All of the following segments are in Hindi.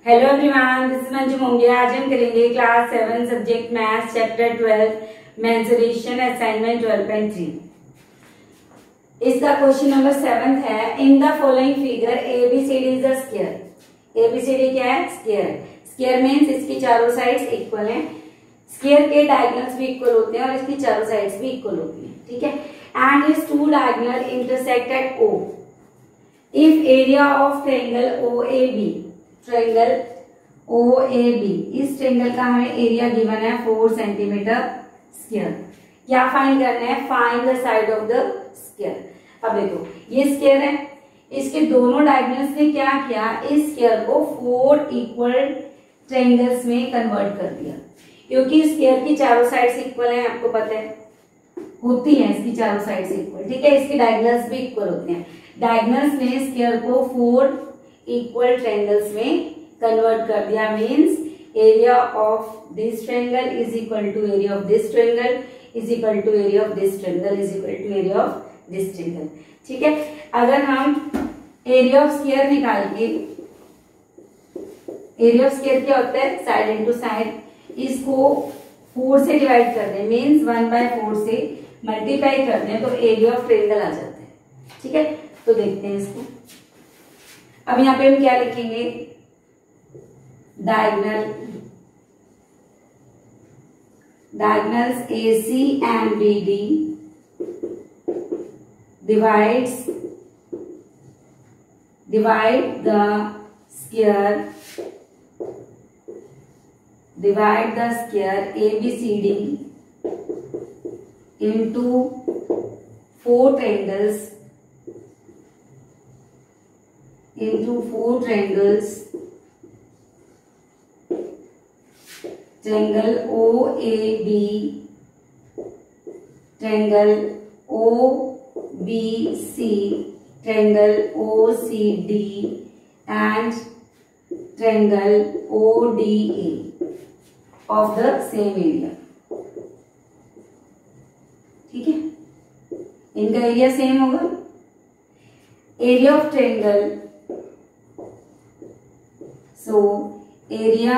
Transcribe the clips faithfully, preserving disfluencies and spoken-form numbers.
Hello everyone, this is Manju Mungiya. आज हम करेंगे class seven subject maths chapter twelve mensuration assignment twelve point three. इसका क्वेश्चन नंबर सेवन है, in the following figure A B C D is a square. A B C D क्या है? स्क्वायर है। स्क्वायर मींस इसकी चारों साइड्स इक्वल हैं। स्क्वायर के डायगोनल्स भी इक्वल होते हैं और इसकी चारों साइड्स भी इक्वल होती हैं, ठीक है। And is two diagonal intersect at O if area of triangle O A B, triangle O A B, इस ट्रायंगल का हमें एरिया गिवन है फोर सेंटीमीटर स्क्वायर। क्या फाइंड करना है? Find the side of the square. अब देखो ये स्क्वायर है, इसके दोनों डायगोनल्स ने क्या किया, इस स्क्वायर को फोर इक्वल ट्रायंगल्स में कन्वर्ट कर दिया। क्योंकि स्क्वायर की चारों साइड्स इक्वल हैं, आपको पता है होती है इसकी चारों साइड्स इक्वल, ठीक है। इसके डायगोनल्स भी इक्वल होते हैं। डायगोनल्स ने स्क्वायर को फोर इक्वल ट्रायंगल्स में कन्वर्ट कर दिया। Means area of this triangle is equal to area of this triangle is equal to area of this triangle is equal to area of this triangle, ठीक है। अगर हम एरिया ऑफ स्क्वायर निकाल के, एरिया ऑफ स्क्वायर क्या होता है? साइड इनटू साइड, इसको फोर से डिवाइड कर दें, मींस वन बाय फोर से मल्टीप्लाई कर दें तो एरिया ऑफ ट्रायंगल आ जाता है, ठीक है। तो देखते हैं इसको। अब यहां पे हम क्या लिखेंगे? Diagonal, diagonals A C and B D divides divide the square divide the square A B C D into four triangles into four triangles triangle O A B, triangle O B C, triangle O C D and triangle O D A of the same area, ठीक है। इनका एरिया सेम होगा। Area of triangle, so area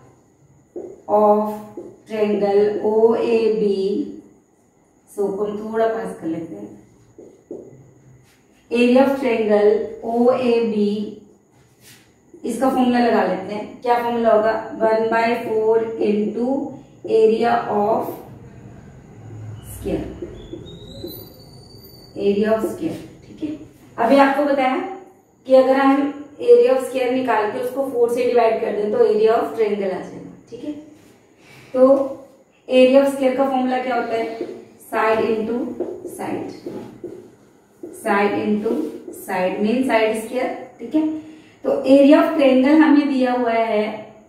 of triangle O A B, so को हम थोड़ा पास कर लेते हैं। Area of triangle O A B, इसका फॉर्मूला लगा लेते हैं। क्या फॉर्मूला होगा? One by four into area of square, area of square, ठीक है। अभी आपको बताया कि अगर हम एरिया ऑफ स्क्वायर निकाल के उसको फोर से डिवाइड कर दें तो एरिया ऑफ ट्रायंगल आ जाएगा, ठीक है। तो एरिया ऑफ स्क्वायर का फॉर्मूला क्या होता है? Side into side, side into side mean side square, ठीक है। तो एरिया ऑफ ट्रायंगल हमें दिया हुआ है,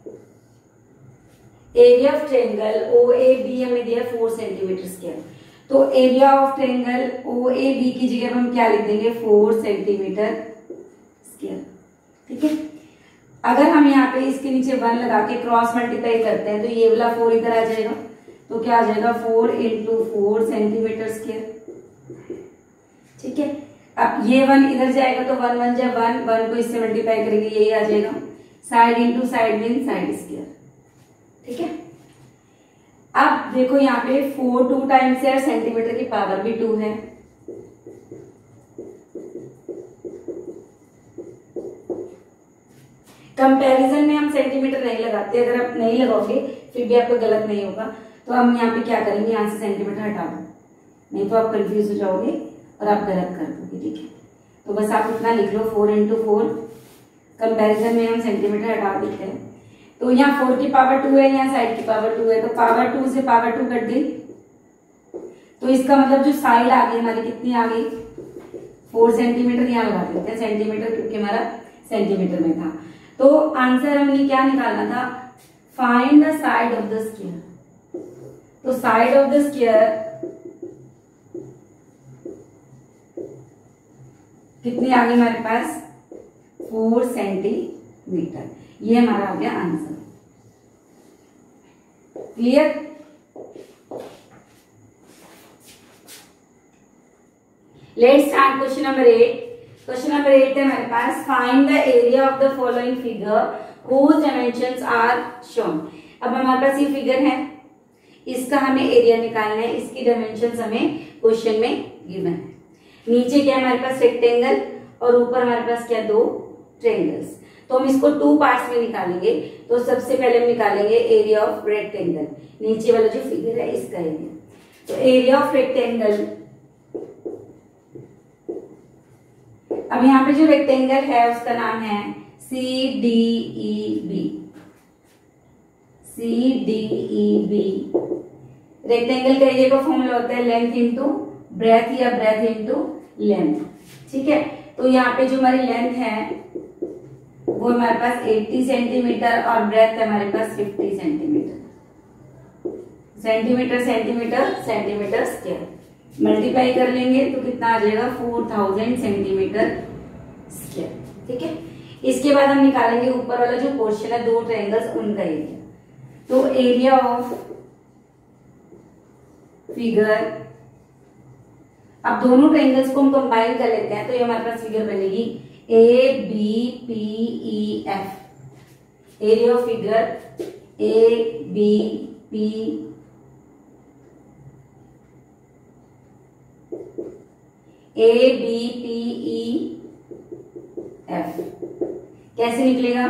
area of triangle O A B हमें दिया फोर सेंटीमीटर स्क्वायर। तो area of triangle O A B की जगह हम क्या लिख देंगे? फोर सेंटीमीटर स्क्वायर, ठीक है। अगर हम यहाँ पे इसके नीचे वन लगा के क्रॉस मल्टीप्लाई करते हैं तो ये वाला फोर इधर आ जाएगा, तो क्या आ जाएगा? Four into four centimetre square, ठीक है। अब ये वन इधर जाएगा तो वन वन जाए वन, वन को इससे मल्टीप्लाई करेंगे यही आ जाएगा। Side into side mean side square, ठीक है। अब देखो यहाँ पे फोर टू टाइम्स है, सेंटीमीटर की पावर भी टू है। कंपैरिजन में हम सेंटीमीटर नहीं लगाते, अगर आप नहीं लगाओगे फिर भी आपको गलत नहीं होगा। तो हम यहाँ पे क्या करेंगे? यहाँ से सेंटीमीटर हटा दो, नहीं तो आप कंफ्यूज हो जाओगे और आप गलत कर दोगे, ठीक है। तो बस आप इतना लिख लो, फोर इंटू फोर, कंपेरिजन में हम सेंटीमीटर हटा देते हैं। तो यहाँ फोर की पावर टू है, यहाँ साइड की पावर टू है, तो पावर टू से पावर टू कट गई। तो इसका मतलब जो साइड आ गई हमारी कितनी आ गई? Four centimetre. यहाँ लगा देते हैं सेंटीमीटर क्योंकि हमारा सेंटीमीटर में था। तो आंसर हमने क्या निकालना था? Find the side of the square. तो साइड ऑफ द स्क्वायर कितनी आ गई हमारे पास? Four centimetre. ये हमारा आ गया answer. Clear? Let's start question number eight. Question number eight है हमारे पास, find the area of the following figure whose dimensions are shown। अब हमारे पास ये फिगर है, इसका हमें एरिया निकालना है, इसकी डायमेंशंस हमें क्वेश्चन में गिवन है। नीचे क्या हमारे पास रेक्टेंगल और ऊपर हमारे पास क्या दो ट्रायंगल्स। तो हम इसको टू पार्ट्स में निकालेंगे। तो सबसे पहले हम निकालेंगे एरिया ऑफ रेक्टेंगल, नीचे वाला जो फिगर है इसका एरिया। तो एरिया ऑफ रेक्टेंगल, अब यहाँ पे जो रेक्टेंगल है उसका नाम है C D E B, C D E B. Rectangle का एरिया का फॉर्मूला होता है लेंथ इंटू ब्रेथ या ब्रेथ इंटू लेंथ। ठीक है, तो यहाँ पे जो हमारी लेंथ है वो हमारे पास अस्सी सेंटीमीटर और ब्रेथ है हमारे पास पचास centimetre. Centimetre centimetre centimetre square multiply कर लेंगे तो कितना आ जाएगा फोर थाउजेंड सेंटीमीटर स्क्वायर। ठीक है, इसके बाद हम निकालेंगे ऊपर वाला जो पोर्शन है दो ट्रायंगल्स उनका एरिया। तो एरिया ऑफ फिगर, अब दोनों ट्रायंगल्स को हम कंबाइन कर लेते हैं तो ये हमारे पास फिगर बनेगी A B P E F. Area of figure A B P A B P E F कैसे निकलेगा?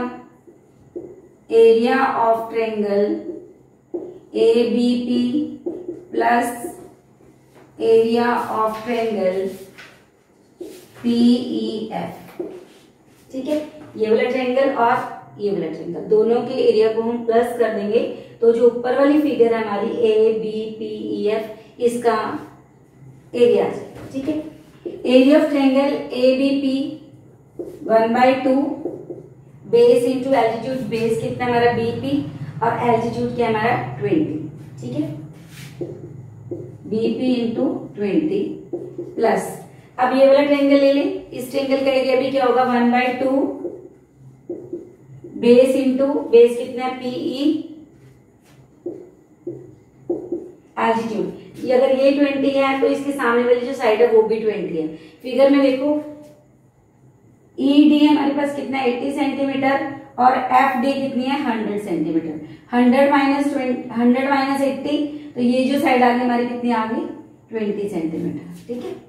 Area of triangle A B P plus area of triangle P E F. ठीक है, ये वाला ट्रायंगल और ये वाला ट्रायंगल दोनों के एरिया को हम प्लस कर देंगे तो जो ऊपर वाली फिगर है हमारी A B P E F, इसका एरिया आ जाएगा। ठीक है, area of triangle A B P one by two base into altitude, base कितना हमारा बीपी और एल्टीट्यूड क्या हमारा ट्वेंटी। ठीक है, बीपी इंटू ट्वेंटी प्लस, अब ये वाला ट्रायंगल ले लें, इस ट्रायंगल का एरिया भी क्या होगा one by two base into base कितना है पीई एल्टीट्यूड। ये अगर ये ट्वेंटी है तो इसके सामने वाली जो साइड है वो भी ट्वेंटी है। फिगर में देखो ई डी हमारे पास कितना है अस्सी सेंटीमीटर और एफ डी कितनी है hundred centimetre. Hundred minus twenty hundred minus eighty, तो ये जो साइड आ गई हमारी कितनी आ गई ट्वेंटी सेंटीमीटर। ठीक है,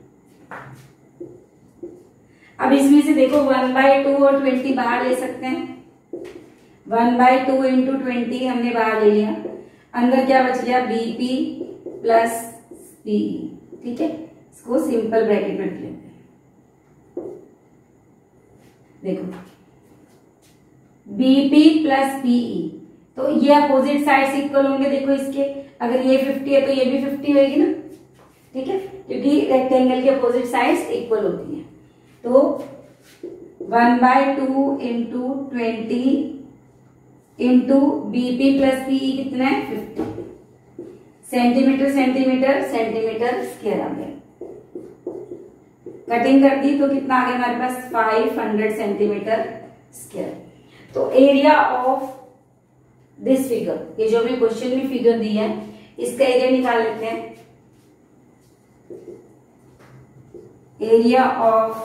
अब इसमें से देखो वन बाई टू और ट्वेंटी बाहर ले सकते हैं। One by two into twenty हमने बाहर ले लिया, अंदर क्या बच गया बीपी प्लस पीई। ठीक है, इसको सिंपल ब्रैकेट में लेते हैं। देखो बीपी प्लस पीई, तो ये अपोजिट साइड्स इक्वल होंगे। देखो इसके अगर ये फिफ्टी है तो ये भी फिफ्टी होगी ना। ठीक है, क्योंकि रेक्टेंगल के अपोजिट साइड्स इक्वल होती हैं। तो one by two into twenty into BP plus PE कितना है fifty. Centimetre centimetre centimetre square आ गया। कटिंग कर दी तो कितना आ गया हमारे पास फाइव हंड्रेड सेंटीमीटर स्क्वायर। तो एरिया ऑफ दिस फिगर, ये जो हमें क्वेश्चन में फिगर दी है इसका एरिया निकाल लेते हैं। एरिया ऑफ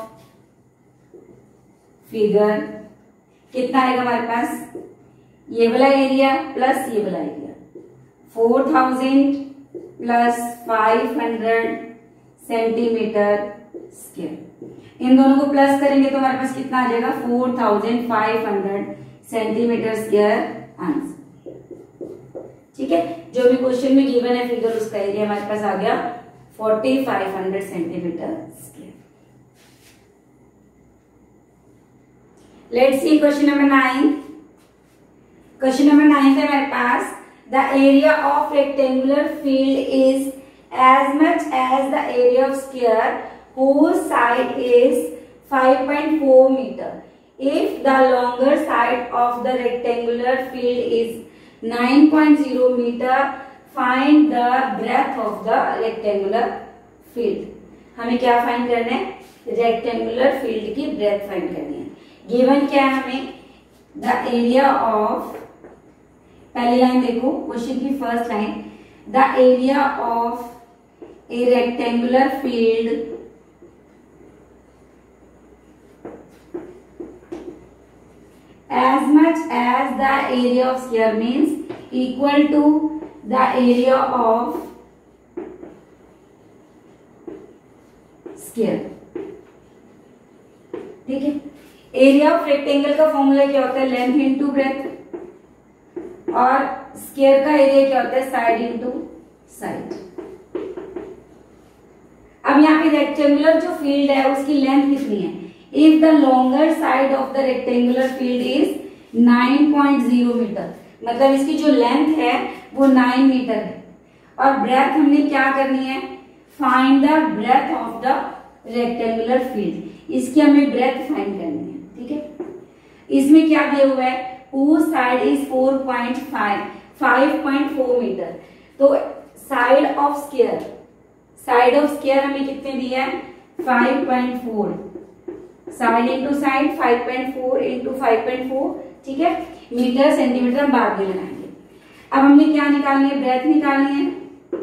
फिगर कितना आएगा हमारे पास, ये वाला एरिया प्लस ये वाला area, four thousand plus five hundred centimetre square. इन दोनों को प्लस करेंगे तो हमारे पास कितना आ जाएगा four thousand five hundred centimetre square answer. ठीक है, जो भी क्वेश्चन में गिवन है फिगर उसका एरिया हमारे पास आ गया forty five hundred centimetre square. Let's see question number nine. Question number nine है हमारे पास, the area of rectangular field is as much as the area of square whose side is five point four meter. If the longer side of the rectangular field is nine point zero meter, find the breadth of the rectangular field. हमें क्या फाइंड करना है? रेक्टेंगुलर फील्ड की ब्रेथ फाइंड करनी है। गिवन क्या है हमें? द एरिया ऑफ, पहली लाइन देखो क्वेश्चन की first line, the area of a rectangular field as much as the area of sphere means equal to the area of sphere। ठीक है, एरिया ऑफ रेक्टेंगल का फॉर्मूला क्या होता है? लेंथ इनटू ब्रेथ, और स्क्वायर का एरिया क्या होता है? Side into side. अब यहाँ पे रेक्टेंगुलर जो फील्ड है उसकी लेंथ कितनी है? If the longer side of the rectangular field is nine point zero metre, मतलब इसकी जो लेंथ है वो नाइन मीटर है, और ब्रेथ हमने क्या करनी है? Find the breadth of the rectangular field, इसकी हमें ब्रेथ फाइंड करनी है। ठीक है, इसमें क्या दिया हुआ है? whose side is four point five, five point four metre. तो side of square, side of square हमें कितने दिया है? Five point four, side into side five point four into five point four. ठीक है, मीटर सेंटीमीटर हम बाद में लगाएंगे। अब हमने क्या निकालनी है? ब्रेथ निकालनी है।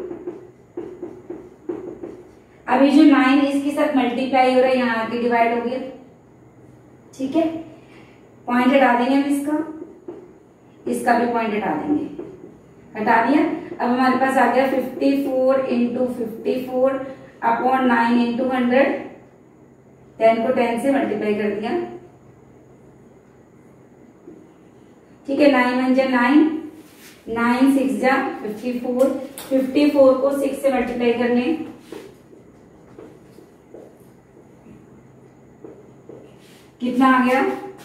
अब ये जो नाइन इसके साथ मल्टीप्लाई हो रहा है, यहाँ आके डिवाइड हो गया। ठीक है, पॉइंट हटा देंगे हम इसका, इसका भी पॉइंट हटा देंगे, हटा दिया। अब हमारे पास आ गया fifty four into fifty four upon nine into hundred, ten को टेन से मल्टीप्लाई कर दिया। ठीक है, नाइन वन जा नाइन, नाइन सिक्स जा फिफ्टी फोर, फिफ्टी फोर को सिक्स से मल्टीप्लाई करने, कितना आ गया?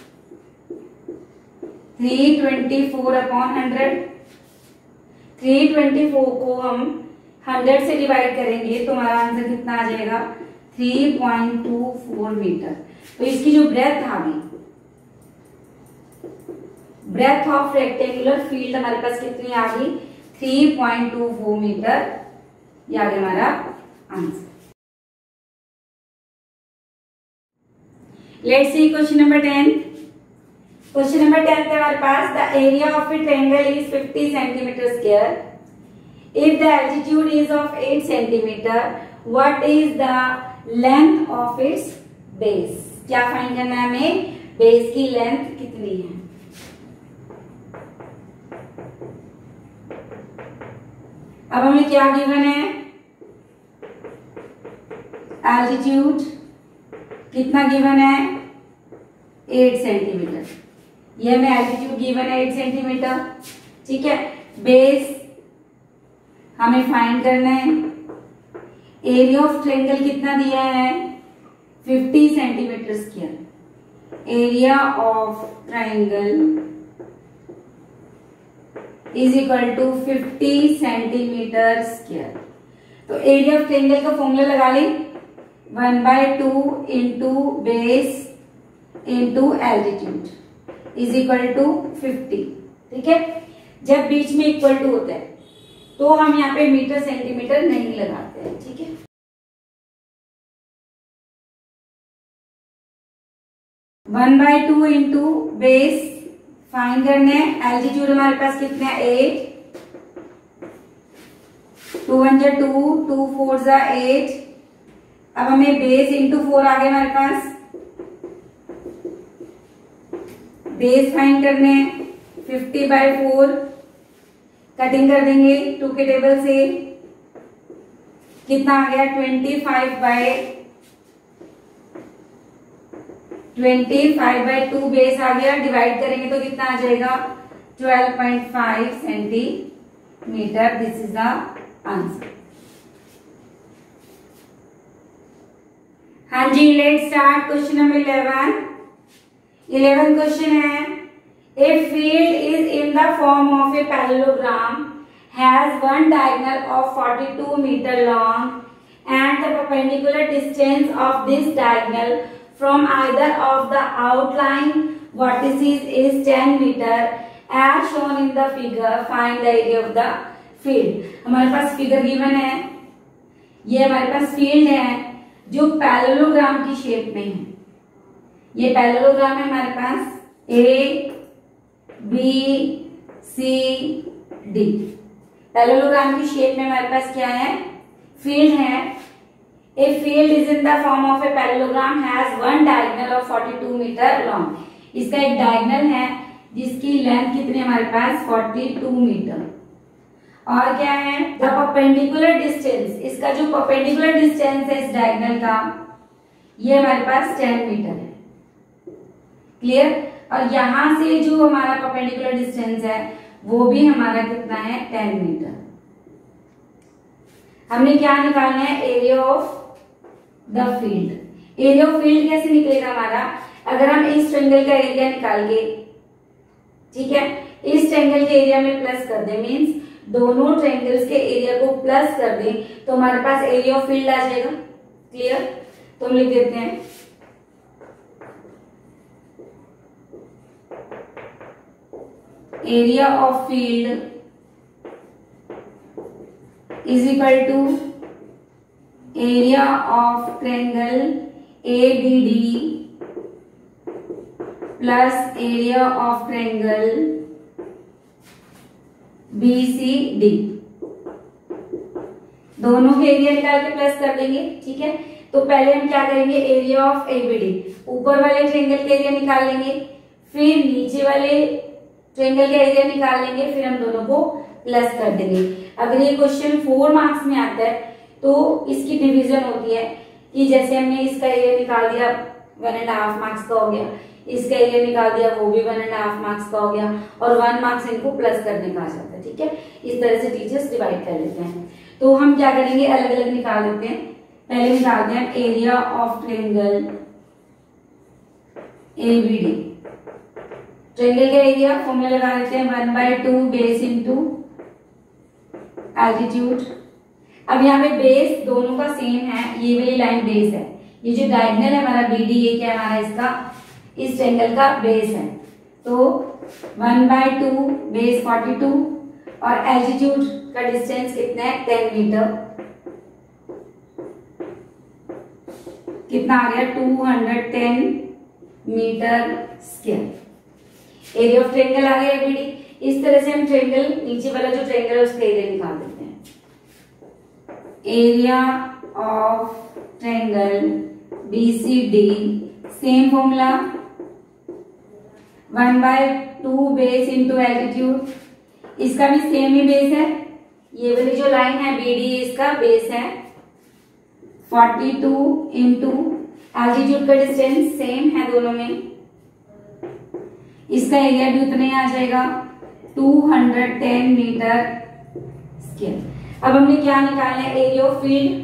Three twenty four upon hundred. Three twenty four को हम हंड्रेड से डिवाइड करेंगे तो हमारा आंसर कितना आ जाएगा? Three point two four metre. तो इसकी जो ब्रेथ आ गई, ब्रेथ ऑफ रेक्टेंगुलर फील्ड हमारे पास कितनी आ गई? Three point two four metre. ये आ गया हमारा answer. Let's see question number ten. Question number ten है हमारे पास, the area of a triangle is fifty centimetre square. If the altitude is of eight centimetre, what is the length of its base? क्या फाइंड करना है हमें? बेस की लेंथ कितनी है? अब हमें क्या गिवन है? एल्टीट्यूड कितना गिवन है? Eight centimetre. ये हमें एल्टीट्यूड गिवन है एट सेंटीमीटर। ठीक है, बेस हमें फाइंड करना है। एरिया ऑफ ट्रायंगल कितना दिया है? Fifty centimetre square. Area of triangle is equal to fifty centimetre square. तो एरिया ऑफ ट्रायंगल का फॉर्मूला लगा ली, one by two into base into altitude is equal to fifty. ठीक है, जब बीच में इक्वल टू होता है तो हम यहाँ पे मीटर सेंटीमीटर नहीं लगाते हैं। ठीक है, one by two into base find करने, एल्टीट्यूड हमारे पास कितना है? एट, टू वन जा टू, टू फोर जा एट। अब हमें बेस इंटू फोर आ गया हमारे पास, बेस फाइंड करने, फिफ्टी बाय फोर, कटिंग कर देंगे टू के टेबल से, कितना आ गया? Twenty five by twenty five by two base आ गया, डिवाइड करेंगे तो कितना आ जाएगा? Twelve point five centimetre. This is the answer. हाँ जी, let's start question number eleven. Eleven question है, a field is in the form of a parallelogram has one diagonal of forty two metre long and the perpendicular distance of this diagonal from either of the outline vertices is ten metre as shown in the figure, find the area of the field. हमारे पास फिगर गिवन है, ये हमारे पास फील्ड है जो पैरेललोग्राम की शेप में है। ये पैरेललोग्राम है हमारे पास A B C D. Parallelogram की शेप में हमारे पास क्या है? फील्ड है। A field is in the form of a parallelogram has one diagonal of forty two metre long. इसका एक डायगोनल है जिसकी लेंथ कितनी हमारे पास बयालीस मीटर। और क्या है, द परपेंडिकुलर डिस्टेंस, इसका जो परपेंडिकुलर डिस्टेंस है इस डायगोनल का ये हमारे पास दस मीटर है। क्लियर। और यहां से जो हमारा परपेंडिकुलर डिस्टेंस है वो भी हमारा कितना है, दस मीटर। हमने क्या निकालना है, area of the field. Area of field कैसे निकलेगा हमारा, अगर हम इस ट्रायंगल का एरिया निकाल के, ठीक है, इस ट्रायंगल के एरिया में प्लस कर दे, मींस दोनों ट्रायंगल्स के एरिया को प्लस कर दें तो हमारे पास एरिया ऑफ फील्ड आ जाएगा। क्लियर। तो हम लिख देते हैं area of field is equal to area of triangle A B D plus area of triangle B C D. दोनों के एरिया निकाल के प्लस कर देंगे। ठीक है, तो पहले हम क्या करेंगे, एरिया ऑफ एबीडी, ऊपर वाले ट्रायंगल के एरिया निकाल लेंगे, फिर नीचे वाले ट्रायंगल का एरिया निकाल लेंगे, फिर हम दोनों को प्लस कर देंगे। अगर ये क्वेश्चन फोर मार्क्स में आता है तो इसकी डिवीजन होती है कि जैसे हमने इसका एरिया निकाल दिया वन एंड हाफ मार्क्स का हो गया, इसका एरिया निकाल दिया वो भी वन एंड हाफ मार्क्स का हो गया, और वन मार्क्स इनको प्लस करने का आ जाता है। ठीक है, इस तरह से टीचर्स डिवाइड कर लेते हैं। तो हम क्या करेंगे, अलग अलग निकाल लेते हैं। पहले निकालते हैं area of triangle ABD. Triangle का एरिया फॉर्मूला लगा लेते हैं, one by two base into altitude. अब यहाँ पे बेस दोनों का सेम है, ये वाली लाइन बेस है, ये जो डायगोनल है हमारा बीडी, ये क्या है हमारा, इसका इस ट्रायंगल का बेस है। तो one by two base forty two और एल्टीट्यूड का डिस्टेंस कितना है, टेन मीटर। कितना आ गया, two hundred ten metre square. Area of triangle आ गया एबीडी। इस तरह से हम ट्रायंगल, नीचे वाला जो ट्रायंगल है उसका एरिया निकाल देते हैं। Area of triangle BCD, same formula, one by two base into altitude, इसका भी सेम ही बेस है, ये वाली जो लाइन है बीडी इसका बेस है, फोर्टी टू इंटू एल्टीट्यूड का डिस्टेंस सेम है दोनों में, इसका एरिया भी उतना ही आ जाएगा, two hundred ten metre square. अब हमने क्या निकालना है, area of field.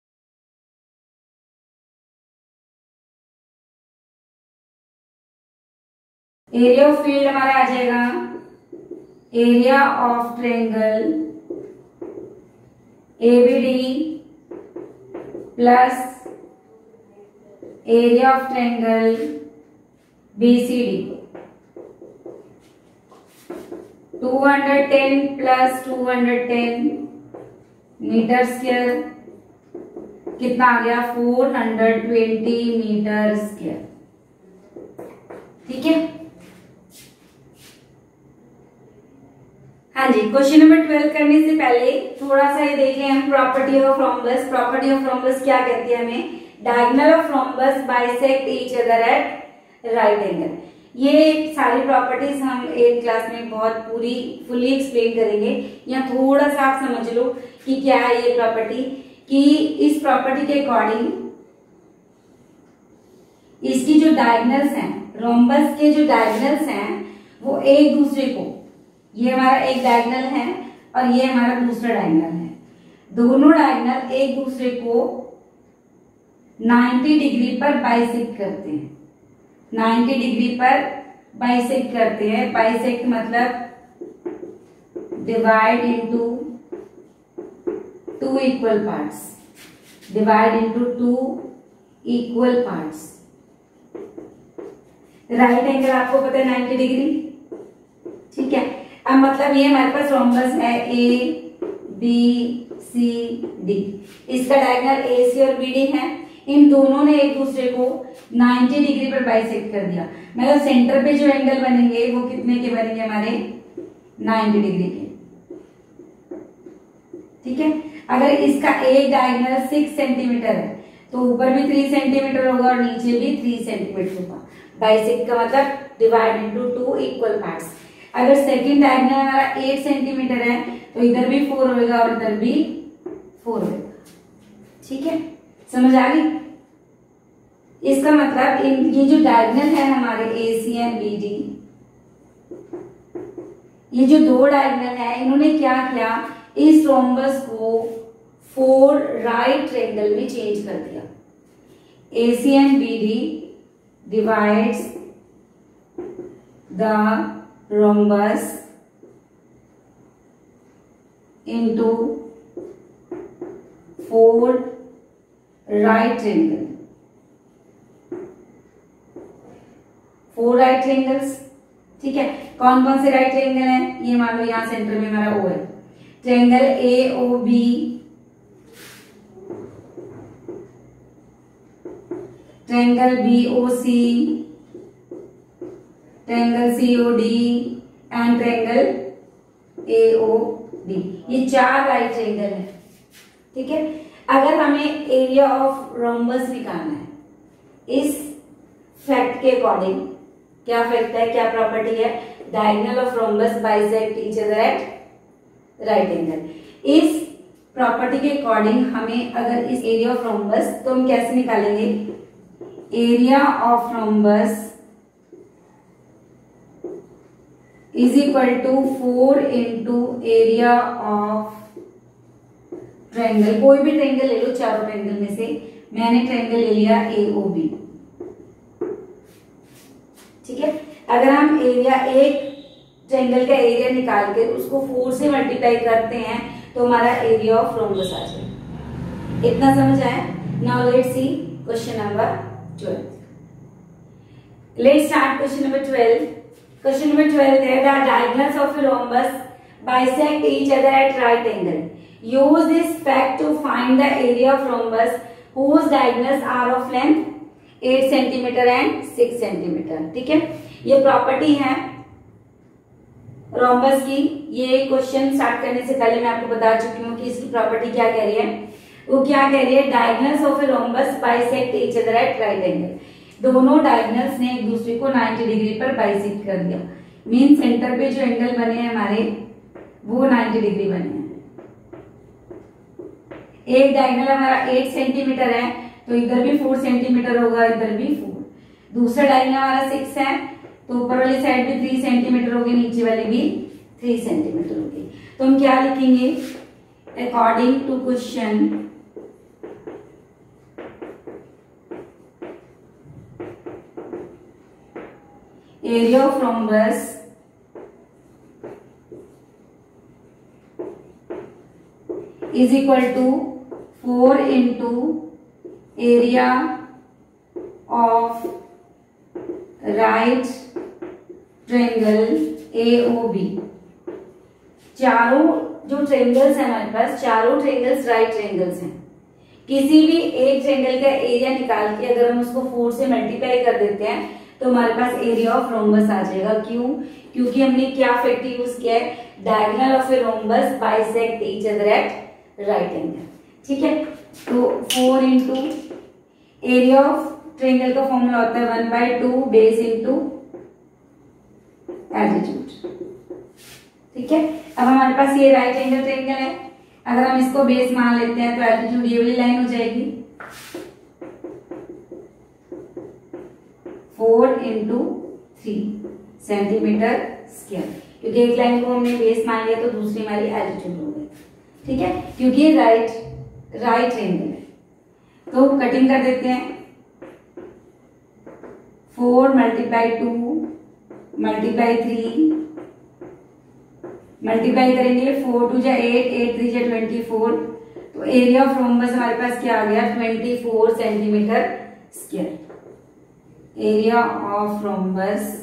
Area of field हमारा आ जाएगा area of triangle ABD plus area of triangle BCD. Two hundred ten plus two hundred ten metre square, कितना आ गया, four hundred twenty metre square. ठीक है, हाँ जी। क्वेश्चन नंबर ट्वेल्व करने से पहले थोड़ा सा ये देख लें हम, property of rhombus. Property of rhombus क्या कहती है हमें, diagonal of rhombus bisect each other at right angle. ये सारी प्रॉपर्टीज हम एट क्लास में बहुत पूरी फुली एक्सप्लेन करेंगे। यहाँ थोड़ा सा आप समझ लो कि क्या है ये प्रॉपर्टी, कि इस प्रॉपर्टी के अकॉर्डिंग इसकी जो डायगोनल्स हैं, रोम्बस के जो डायगोनल्स हैं वो एक दूसरे को, ये हमारा एक डायगोनल है और ये हमारा दूसरा डायगोनल है, दोनों डायगोनल एक दूसरे को नब्बे डिग्री पर बाइसेक्ट करते हैं। नब्बे डिग्री पर बाइसेक्ट करते हैं, बाइसेक्ट मतलब divide into two equal parts, divide into two equal parts. Right angle आपको पता है नब्बे डिग्री। ठीक है, अब मतलब ये हमारे पास रोम्बस है ए बी सी डी, इसका डायगोनल ए सी और बी डी है, इन दोनों ने एक दूसरे को नब्बे डिग्री पर बाइसेक्ट कर दिया। मतलब सेंटर पे जो एंगल बनेंगे वो कितने के बनेंगे हमारे, नब्बे डिग्री के। ठीक है, अगर इसका एक डायगोनल सिक्स सेंटीमीटर है तो ऊपर भी थ्री सेंटीमीटर होगा और नीचे भी थ्री सेंटीमीटर होगा। बाइसेक्ट का मतलब divide into two equal parts. अगर सेकंड डायगोनल हमारा एट सेंटीमीटर है तो इधर भी फोर होगा और इधर भी फोर होगा। ठीक है, समझ आ गई? इसका मतलब इन ये जो डायगोनल है हमारे A C and B D, ये जो दो डायगोनल है इन्होंने क्या किया, इस रोम्बस को फोर राइट ट्रायंगल में चेंज कर दिया। A C and B D divides the rhombus into four right triangle, four right triangles. ठीक है, कौन कौन से राइट ट्रायंगल हैं? ये मान लो यहां सेंटर में हमारा ओ है, triangle A O B, triangle B O C, triangle C O D and triangle A O D. ये चार राइट ट्रायंगल है। ठीक है, अगर हमें एरिया ऑफ रोम्बस निकालना है इस फैक्ट के अकॉर्डिंग, क्या फैक्ट है, क्या प्रॉपर्टी है, diagonal of rhombus bisect each other at right angle. इस प्रॉपर्टी के अकॉर्डिंग हमें अगर इस एरिया ऑफ रोम्बस, तो हम कैसे निकालेंगे, area of rhombus is equal to four into area of triangle. कोई भी ट्रायंगल ले लो चारों ट्रायंगल में से, मैंने ट्रायंगल ले लिया ए ओ बी। ठीक है, अगर हम एरिया एक ट्रायंगल का एरिया निकाल के उसको फोर से मल्टीप्लाई करते हैं तो हमारा एरिया ऑफ रोम्बस आ जाएगा। इतना समझ आया? Now let's see question number twelve. Let's start question number twelve. Question number twelve है the diagonals of a rhombus bisect each other at right angle. Use this fact to find the area of rhombus whose diagonals are of length eight centimetre and six centimetre. ठीक है, ये प्रॉपर्टी है रोम्बस की। ये क्वेश्चन स्टार्ट करने से पहले मैं आपको बता चुकी हूँ कि इसकी प्रॉपर्टी क्या कह रही है। वो क्या कह रही है, diagonals of a rhombus bisect each other at right angle. दोनों डायगोनल्स ने एक दूसरे को नाइंटी डिग्री पर बाइसेक्ट कर दिया। मीन सेंटर पे जो एंगल बने हैं हमारे वो नाइंटी डिग्री बने हैं। एक डायगोनल हमारा एट सेंटीमीटर है तो इधर भी फोर सेंटीमीटर होगा, इधर भी फोर। दूसरा डायगोनल हमारा सिक्स है तो ऊपर वाली साइड भी थ्री सेंटीमीटर होगी, नीचे वाली भी थ्री सेंटीमीटर होगी। तो हम क्या लिखेंगे, according to question area of rhombus is equal to four into area of right triangle A O B. चारों जो ट्रायंगल्स हैं हमारे पास, चारों ट्रायंगल्स राइट ट्रायंगल्स हैं। किसी भी एक ट्रायंगल का एरिया निकाल के अगर हम उसको फोर से मल्टीप्लाई कर देते हैं तो हमारे पास एरिया ऑफ रोम्बस आ जाएगा। क्यों? क्योंकि हमने क्या फैक्ट यूज किया है, diagonal of a rhombus bisect each other at right angle. ठीक है, तो four into area of triangle का फॉर्मूला होता है one by two base into altitude. ठीक है, अब हमारे पास ये राइट एंगल ट्रायंगल है, अगर हम इसको बेस मान लेते हैं तो एल्टीट्यूड ये वाली लाइन हो जाएगी four into three centimetre square, क्योंकि एक लाइन को हमने बेस मान लिया तो दूसरी हमारी एल्टीट्यूड हो गई। ठीक है, क्योंकि ये राइट राइट ट्रायंगल है तो कटिंग कर देते हैं। Four multiply two multiply three multiply करेंगे, फोर टू जा एट, एट थ्री जा ट्वेंटी फोर। तो एरिया ऑफ रोम्बस हमारे पास क्या आ गया, twenty four centimetre square. Area of rhombus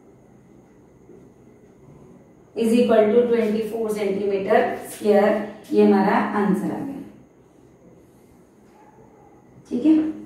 is equal to twenty four centimetre square. ये हमारा आंसर आ गया। ठीक है।